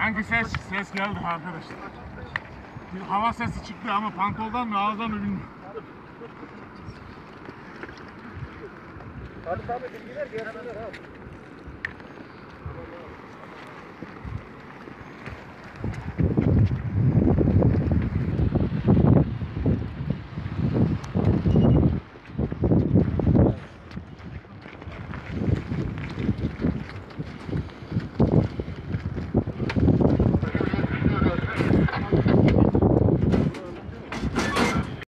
Sanki ses geldi arkadaşlar. Bir hava sesi çıktı ama pantoldan mı ağızdan mı bilmiyorum. Hadi tabii bilgiler gelsinler abi.